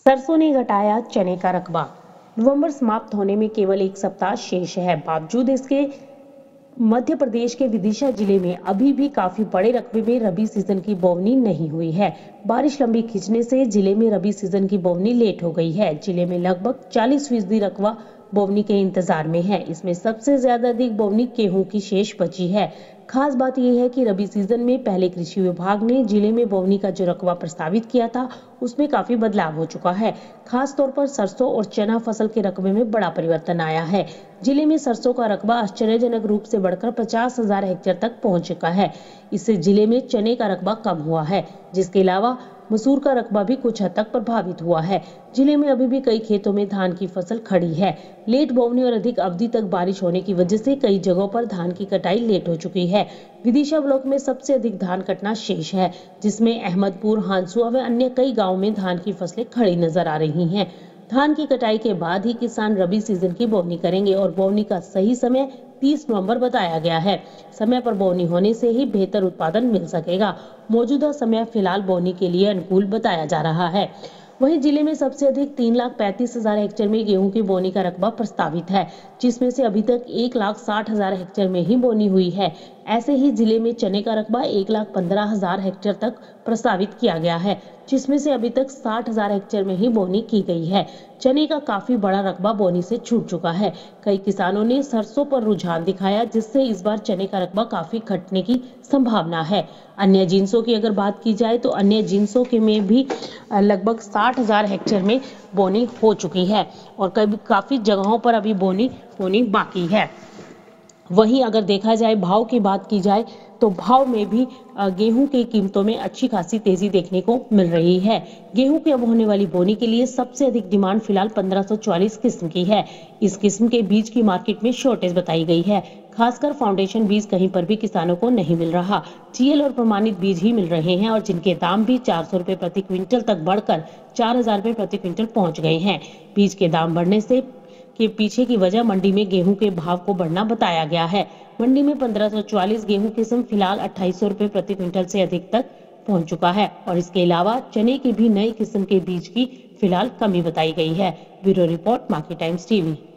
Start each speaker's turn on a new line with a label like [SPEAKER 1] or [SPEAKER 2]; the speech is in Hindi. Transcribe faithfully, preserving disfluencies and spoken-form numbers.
[SPEAKER 1] सरसों ने घटाया चने का रकबा। नवंबर समाप्त होने में केवल एक सप्ताह शेष है। बावजूद इसके मध्य प्रदेश के विदिशा जिले में अभी भी काफी बड़े रकबे में रबी सीजन की बोवनी नहीं हुई है। बारिश लंबी खिंचने से जिले में रबी सीजन की बोवनी लेट हो गई है। जिले में लगभग चालीस फीसदी रकबा बोवनी के इंतजार में है। इसमें सबसे ज्यादा अधिक बोवनी गेहूं की शेष बची है। खास बात यह है कि रबी सीजन में पहले कृषि विभाग ने जिले में बोवनी का जो रकबा प्रस्तावित किया था उसमें काफी बदलाव हो चुका है। खास तौर पर सरसों और चना फसल के रकबे में बड़ा परिवर्तन आया है। जिले में सरसों का रकबा आश्चर्यजनक रूप से बढ़कर पचास हजार हेक्टेयर तक पहुंच चुका है। इससे जिले में चने का रकबा कम हुआ है, जिसके अलावा मसूर का रकबा भी कुछ हद तक प्रभावित हुआ है। जिले में अभी भी कई खेतों में धान की फसल खड़ी है। लेट बोवनी और अधिक अवधि तक बारिश होने की वजह से कई जगहों पर धान की कटाई लेट हो चुकी है। विदिशा ब्लॉक में सबसे अधिक धान कटना शेष है, जिसमें अहमदपुर, हांसुआ व अन्य कई गाँव में धान की फसलें खड़ी नजर आ रही हैं। धान की कटाई के बाद ही किसान रबी सीजन की बोवनी करेंगे और बोवनी का सही समय तीस नवंबर बताया गया है। समय पर बोवनी होने से ही बेहतर उत्पादन मिल सकेगा। मौजूदा समय फिलहाल बोवनी के लिए अनुकूल बताया जा रहा है। वहीं जिले में सबसे अधिक तीन लाख पैंतीस हजार हेक्टेयर में गेहूं की बोनी का रकबा प्रस्तावित है, जिसमें से अभी तक एक लाख साठ हजार हेक्टेयर में ही बोनी हुई है। ऐसे ही जिले में चने का रकबा एक लाख पंद्रह हजार हेक्टेयर तक प्रस्तावित किया गया है, जिसमें से अभी तक साठ हजार हेक्टेयर में ही बोनी की गई है। चने का काफी बड़ा रकबा बोनी से छूट चुका है। कई किसानों ने सरसों पर रुझान दिखाया, जिससे इस बार चने का रकबा काफी घटने की संभावना है। अन्य जिन्सों की अगर बात की जाए तो अन्य जिन्सों के में भी लगभग साठ हजार हेक्टेयर में बोनी हो चुकी है और कभी काफी जगहों पर अभी बोनी होनी बाकी है। वहीं अगर देखा जाए भाव की बात की जाए तो भाव में भी गेहूं की कीमतों में अच्छी खासी तेजी देखने को मिल रही है। गेहूं की अब होने वाली बोनी के लिए सबसे अधिक डिमांड फिलहाल पंद्रह सौ चौवालीस किस्म की है। इस किस्म के बीज की मार्केट में शॉर्टेज बताई गई है। खासकर फाउंडेशन बीज कहीं पर भी किसानों को नहीं मिल रहा। टीएल और प्रमाणित बीज ही मिल रहे हैं और जिनके दाम भी चार सौ रुपए प्रति क्विंटल तक बढ़कर चार हजार रुपए प्रति क्विंटल पहुंच गए हैं। बीज के दाम बढ़ने से के पीछे की वजह मंडी में गेहूं के भाव को बढ़ना बताया गया है। मंडी में पंद्रह सौ चौवालीस गेहूं किस्म फिलहाल अट्ठाईस सौ रुपए प्रति क्विंटल से अधिक तक पहुंच चुका है और इसके अलावा चने की भी नई किस्म के बीज की फिलहाल कमी बताई गई है। Bureau report, Market Times TV.